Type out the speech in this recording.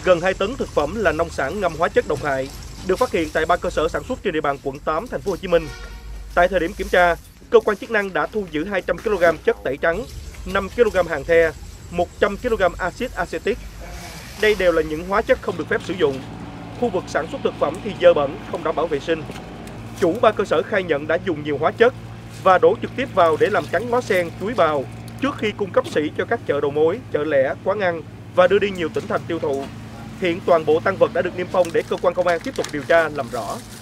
Gần 2 tấn thực phẩm là nông sản ngâm hóa chất độc hại được phát hiện tại 3 cơ sở sản xuất trên địa bàn quận 8, thành phố Hồ Chí Minh. Tại thời điểm kiểm tra, cơ quan chức năng đã thu giữ 200 kg chất tẩy trắng, 5 kg hàng the, 100 kg axit acetic. Đây đều là những hóa chất không được phép sử dụng. Khu vực sản xuất thực phẩm thì dơ bẩn, không đảm bảo vệ sinh. Chủ 3 cơ sở khai nhận đã dùng nhiều hóa chất và đổ trực tiếp vào để làm cắn ngó sen, chuối bào trước khi cung cấp sỉ cho các chợ đầu mối, chợ lẻ, quán ăn và đưa đi nhiều tỉnh thành tiêu thụ. Hiện toàn bộ tang vật đã được niêm phong để cơ quan công an tiếp tục điều tra làm rõ.